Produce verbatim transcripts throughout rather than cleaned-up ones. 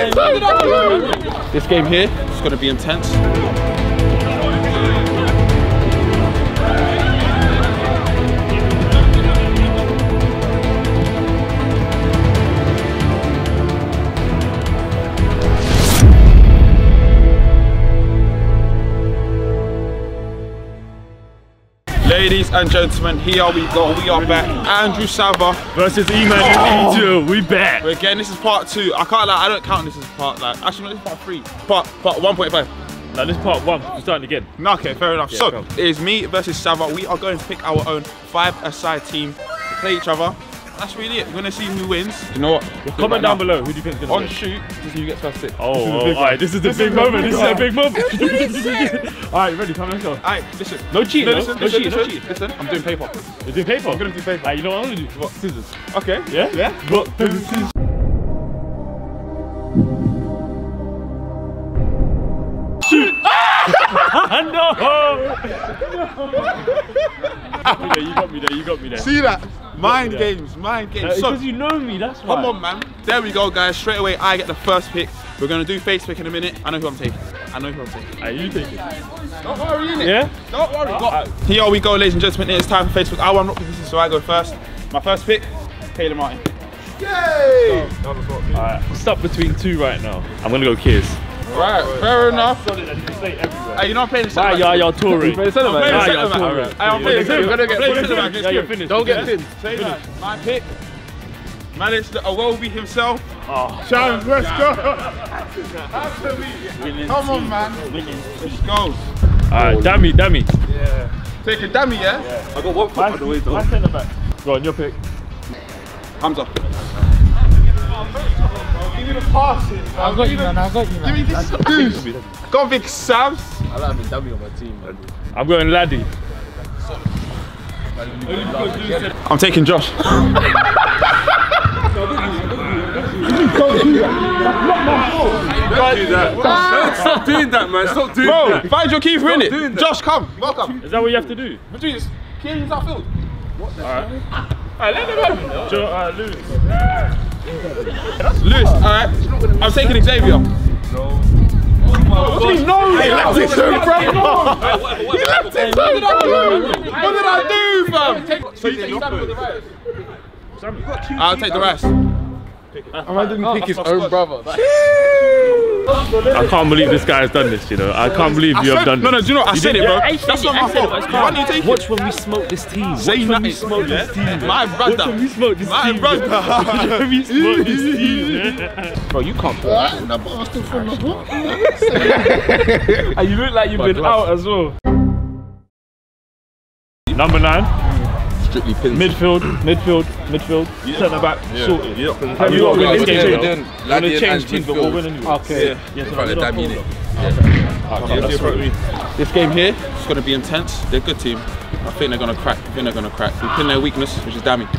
This game here is going to be intense. Ladies and gentlemen, here we go. We are back. Andrew Sava versus E-Man and E two. We back. Again, this is part two. I can't like. I don't count this as part like. Actually, no, this is part three. Part part one point five. No, this is part one. We're starting again. No, okay, fair enough. Yeah, so come. it is me versus Sava. We are going to pick our own five-a-side team to play each other. That's really it. We're gonna see who wins. You know what? Comment right down now. below. Who do you think is gonna On win? shoot to see who gets first pick. Oh, oh alright. This is the big moment. This is a big moment. Alright, ready? Come, let's go. Alright, listen. No cheat, no, listen, no listen, cheat, no listen, cheat. Listen, I'm doing paper. You're doing paper. I'm gonna do paper. Alright, you know what I'm gonna do? What? Scissors. Okay. Yeah? Yeah. Rock, paper, scissors. Shoot! No! You got me there. You got me there. See that? Mind Yeah. games, mind games. Uh, so, because you know me, that's why. come on, man. There we go, guys. Straight away, I get the first pick. We're gonna do face pick in a minute. I know who I'm taking. I know who I'm taking. Alright, you take it. Don't worry, innit? Yeah? Don't worry. Uh, Go. uh, Here we go, ladies and gentlemen. It's time for Facebook. I want rock, paper, scissors, so I go first. My first pick, Taylor Martin. Yay! Alright, I'm stuck between two right now. I'm gonna go Kiers. Right, fair enough. Solid and you stay everywhere. Hey, you're not playing the Why centre y'all back. y'all touring? I'm playing the centre back. Why I'm y'all playing touring? the centre back. I'm playing the centre back. You're gonna get Play the centre back. centre back. Yeah, you're finished. Don't get Finish. pinned. Say that. My pick. Managed the Awobi himself. Oh. Chance, let's go. Come on, man. Let's go. Alright, dummy, dummy. Yeah. Take a dummy, yeah? Yeah. I got one foot on the way, though. My centre back. Go on, your pick. Hamza. Give me the passes. I got you, man. I got you, man. Give me this goose. Got Vic Sams. I like having dummy on my team, man. I'm going Laddie. I'm taking Josh. Don't do that. Stop doing that, man. Stop doing Bro, that. find your keeper in Stop doing it. that. Josh, come. Welcome. Is that what you have to do? Between us. Kieran's outfield. Alright. Alright, let them have it. Joe, uh, Lewis. Lewis, alright. I'm taking Xavier. No. What do you mean no? He left it home, bro. He left it home. What did I do, fam? So you take Sammy with the rice? I'll take the rice. I didn't pick his own brother. I can't believe this guy has done this, you know. I can't believe you have done this. No, no, do you know what? I said it, bro. That's not my fault. Why do you take it? Watch when we smoke this team. Watch Say when we nothing. smoke this team. My brother. Watch when we smoke this My team. brother. Watch when we smoke this team. Bro, you can't play. And you look like you've been out as well. Number nine. Strictly pins. Midfield, midfield, midfield, centre back, sorted. Yeah. Have you got to win this game? We're We're doing going Laddie to and change teams, but we'll midfield. win anyway. Okay. Yeah, In so front of I'm Dammy, gonna innit? hold on. This game here is going to be intense. They're a good team. I think they're going to crack. I think they're going to crack. We pin their weakness, which is Dammy.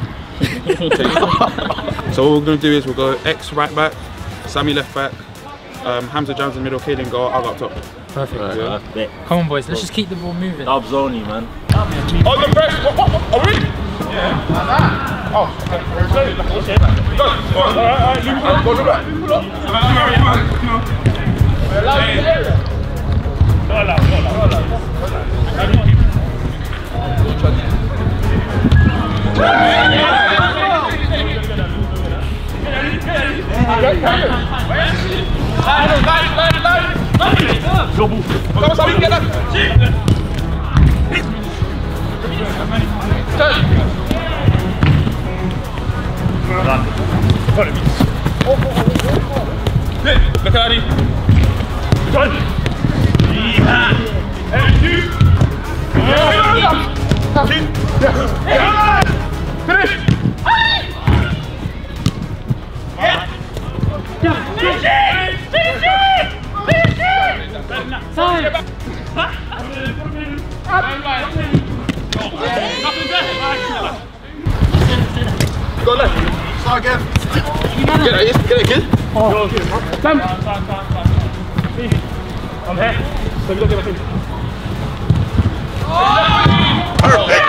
So what we're going to do is we'll go X right back, Sammy left back, um, Hamza Jams in the middle, Kaden goal, I'll go up top. Perfect. Yeah. Come on, boys. Let's just keep the ball moving. Dubs only, man. On the press! What, what, what, are we? Yeah. Oh, okay. Go. Alright, alright, Luke. Go to back. Pull up. Not allowed, not allowed, not Double. Come on, Sammy, get up. Run. Follow me. Look at Addy. Done. And you. Finish. Go left. Start again. Get it, get it, kid. Oh. Sam. I'm here. So we don't get back in. Perfect.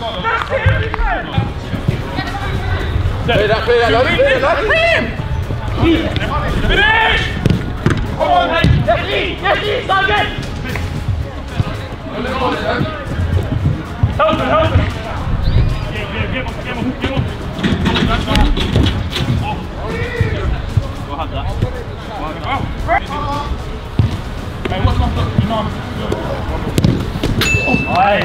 Play that, play that, play that. Finish! Come on, hey! Yes, E! Yes, E! Start again! Help him, help him! Get him, get him, get him, get him! Go have that. Hey, what's my foot? You know. Aye.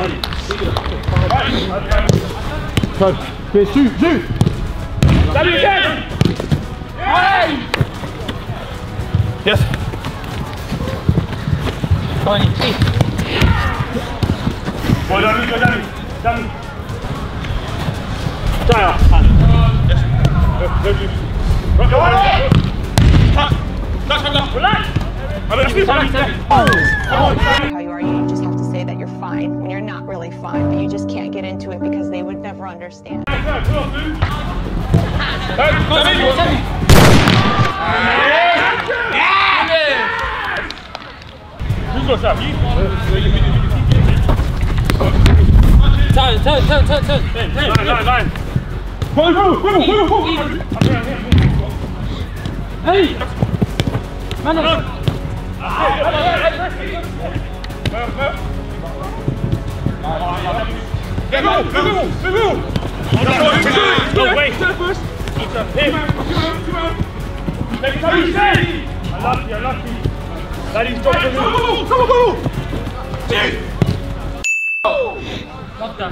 Right. Okay, shoot, shoot! Stab it again! Aye! Yes. twenty. Go down, go down, down. Tire. Yes. Go, go, go. Rock your hand. Touch. Touch, touch, relax. How you are, you just have to say that you're fine when you're not really fine, but you just can't get into it because they would never understand. Hey, go, go, go. Hey, go, go, go. Who's got that? You? Turn, turn, turn, turn, turn. Line, line, line. Go, go, go, go, go. Hey! Man, Go, go, go, go, go. No, wait. First. Hey. Next time you say. I love you, I love you. Daddy's got to move. Come on, come on, come on. love that.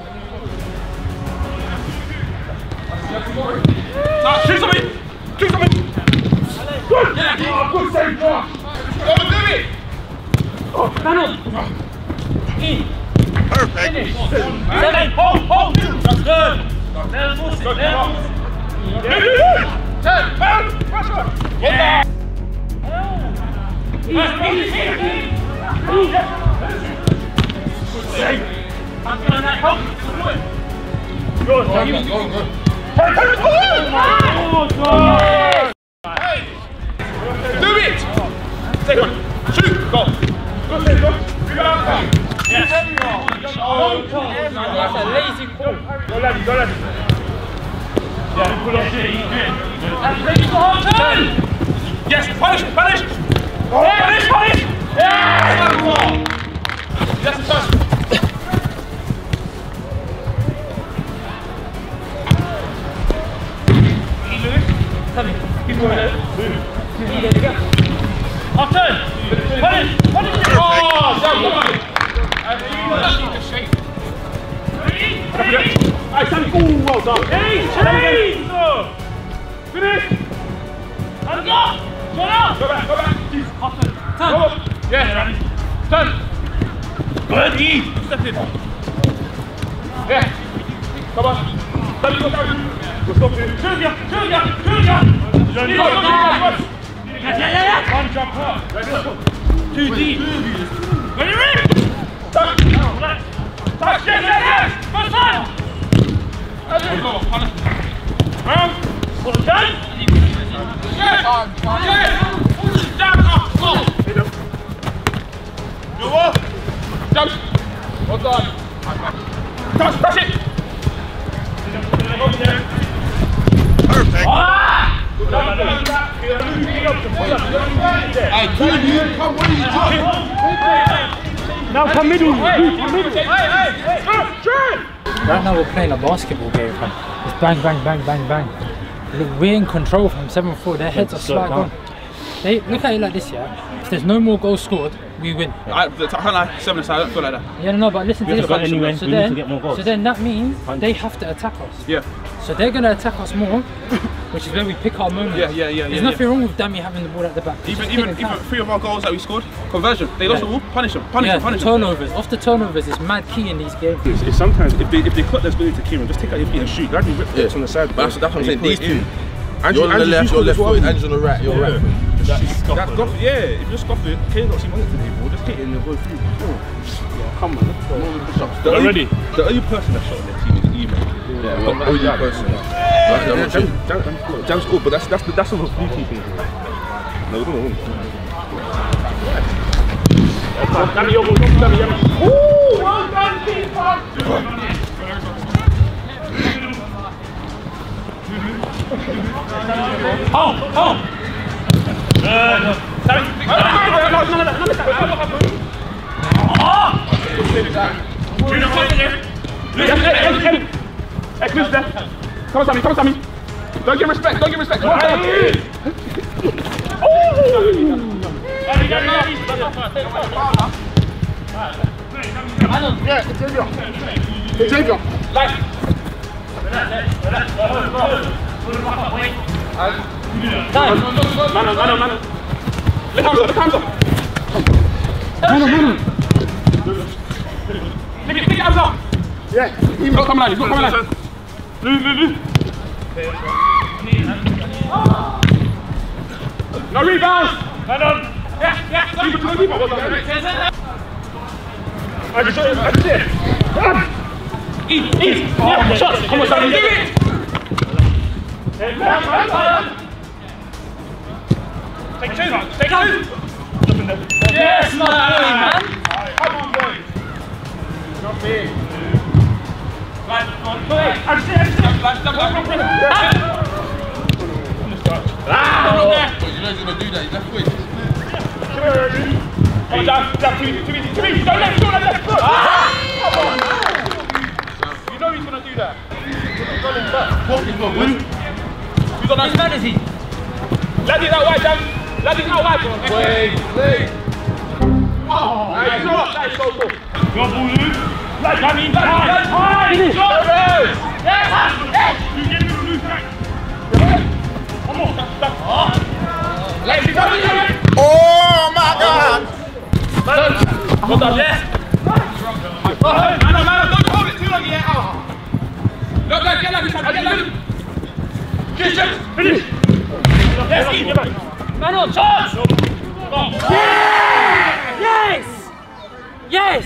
Shoot something! Shoot something! Good! Yeah, oh, good save, Josh! Go and do it! Oh, man up! In! Perfect! Seven! Hold, hold! That's good! Let's push it, let's Turn! Turn! Pressure! Yeah! Easy, easy, easy! Safe! I'm going to help! Good, go, go, go! Turn, turn, turn! Oh, God! Hey! Do it! Take one. Shoot! Go! Go, go, go! Yes! That's a lazy call. Go, laddie, go, laddie. Yeah, pull off shit, he's good. And ready for half turn! Yes, punish, punish! Punish, punish! Yeah! Yes, touch! Keep going there. Move. Half turn! Punish! Punish! Oh, down, come on! Alright, Sammy, oh, well done! Hey, change! Finish! Hands up! Shut up! Go back, go back! Half turn! Turn! Go up! Yeah, turn! Good, E! Step in! Yeah! Come on! Sammy, go down! Go stop it! Julia! Julia! Julia! Julia! Yeah, yeah, yeah! One jump up! Two deep! Ready, ready! Touch! Touch! Yes, yes, yes! First time! Round! Done! Yes! Yes! Down! Up! Go! You what? Jump! Well done! Touch! Touch it! Perfect! Ah! Hey, come on, now come middle, come middle. Hey, hey, hey, right now we're playing a basketball game, fam. It's bang, bang, bang, bang, bang. Look, we're in control from seven four. Their heads are slight on. They look at it like this, yeah. If there's no more goals scored, we win. I can't lie, seven aside, I don't feel like that. Yeah, no, but listen to this. Anyway, so we then, need to get more goals. so then that means they have to attack us. Yeah. So they're gonna attack us more, which is where we pick our moments. Yeah, yeah, yeah. There's yeah, nothing yeah. wrong with Dami having the ball at the back. Even even even three of our goals that we scored, conversion. They lost Yeah. the ball, punish them, punish Yeah, them, punish the them. turnovers. Off the turnovers is mad key in these games. It's, it's sometimes if they if they cut their ability to Kieran, just take out your feet and shoot. Glad you ripped Yeah. it on the side. But that's, that's what I'm saying. These two. Andrew, You're on the Andrew, left, you you're left scored foot, as well. Andrew's on the right, you're right. That, that goff, yeah, if you scoff it, Kane not see money today, bro. Just hit it and you'll go through. Oh. Yeah, come on, let's go. The only, Ready? the only person that shot on their team is Emo. Yeah, the only person. Like, I'm not sure. Jam, Jam, Jam's good, but that's that's the that's the fluky thing. No, we don't win. Dami, yo, Dami, yo. Ooh, well done, keeper. Oh, oh. Hey, Chris, there. Come on, Sammy, come on, Sammy. Don't give respect, don't give respect. Come on, Sammy. Oh! Yeah, Xavier. Xavier. Like. Time. Mano, mano, mano. Look hands up, look hands up. Mano, mano. Look at hands up. Yeah, he's not coming out, he's not coming out. Lou, Lou, Lou. No rebounds. Man on. Yeah, yeah. Keep it to the keeper. What's that? I just saw it. I just see it. Eat, eat. Yeah, shots. Come on, Sammy. Do it. Take two, take two. Yes, my boy, man. Come on, boys. Not big. Right, on, play. I see it. Right, double, double, double. Ah! You know he's gonna do that. He's left foot. Come on, down, down, too easy, too easy, too easy. Don't left foot, left foot. Ah! Come on. You know he's gonna do that. Who's on that? Who's fantasy? Let it out wide, Dan. Let it out wide. Wait, wait. Oh, hey, you know what? That is so cool. Go, Bulu. Like, I mean, like, like, finish. Yes. Yes. You get him to lose back. One more. That's, that's. Oh. Let it go. Oh, my God. Man. Hold on, yes. Man, man, don't hold it too long yet. Look, like, get like this, get like this. Finish! Finish! Yes! Mano, charge! Yes! Yes!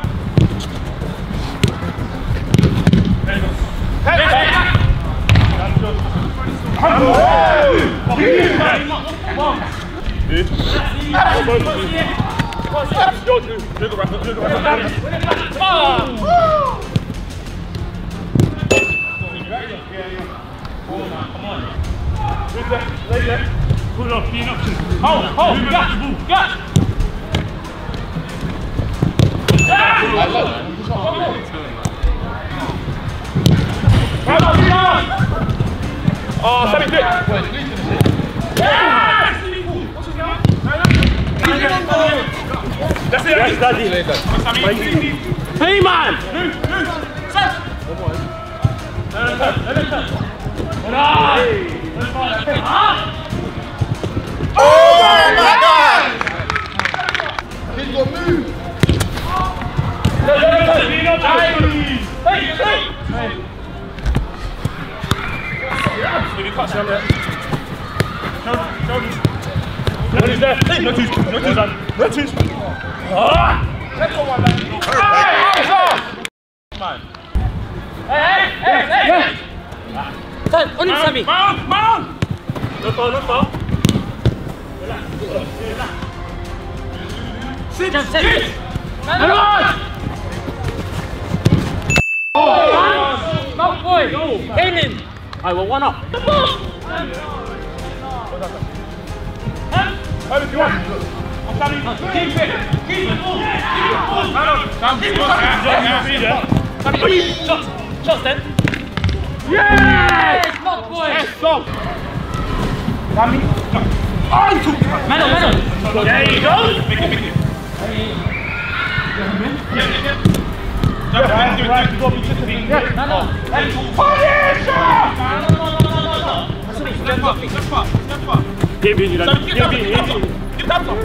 Hey! Come on. Good there, lay there. Pull it off, be an option. Hold, hold, got, got. I love it. Come on, come on. Oh, Sammy, do it. Yes! What's his name? That's it, that's daddy. Hey, man! Move, move. Set. Let it turn, let it turn. Oh my God! He's gonna move. What is that? No twos, no twos, no twos. Let's go one, man. Man. Hey, hey, hey, hey! Turn, on him, Sammy. Mount, mount. No foul, no foul. Relax, relax. Sit, sit. Sit. Man on. Oh, Mount boy. Kaylin. I will one up. The ball. Hold if you want. I'm Sammy. Keep it. Keep it. Sammy. Shots. Shots then. Yes! Not boy! Yes, go! Sammy! Oh, you took it! Mano, Mano! There you go! Make it, make it. Yeah, yeah, yeah. Jump, right, right, go, be just a bit. Yeah, Mano! Finish! No, no, no, no, no, no! Step up, step up, step up. Give me, give me, give me. Give that up.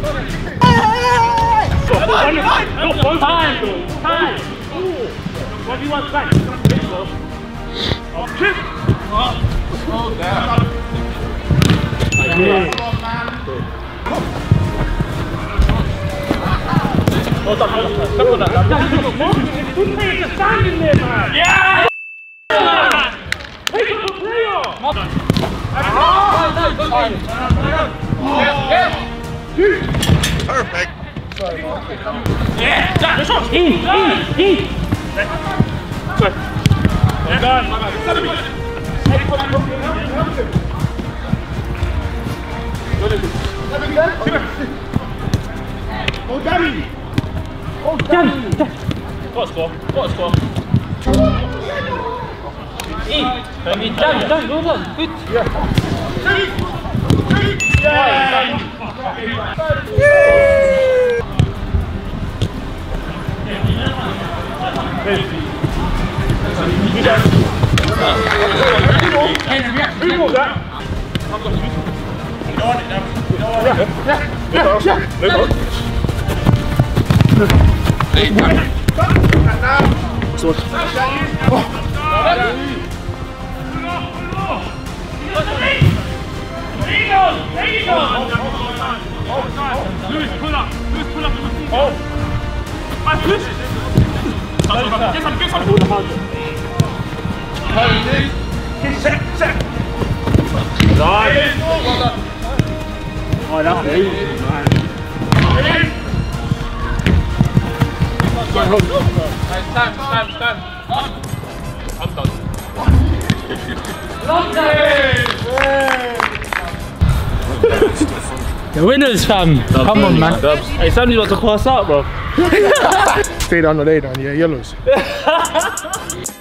Hey! Go, one time! Time! What do you want back? Oh, kick! Oh, oh damn. Yeah. Oh, stop, stop, stop on that. Who's playing just standing there, man? Yeah! Take up the player! Perfect. Yeah! That's right. Eat, eat, eat! Good. Well done. Oh, Danny! Oh, Danny! Got a score. Got a score. Hey, damn, damn, well done. Good. Yeah. Who got that? You want it now? Yeah, yeah, yeah, yeah. Sword. Oh. Lewis, pull up. Lewis, pull up. Oh. I push it. Get some, get some. Set, set. Nice. Oh, that's easy, man. Time, time, time. I'm done. The winners, fam. Come on, man. Hey, Sam's about to pass out, bro. Stay down the lane, yeah, yellows.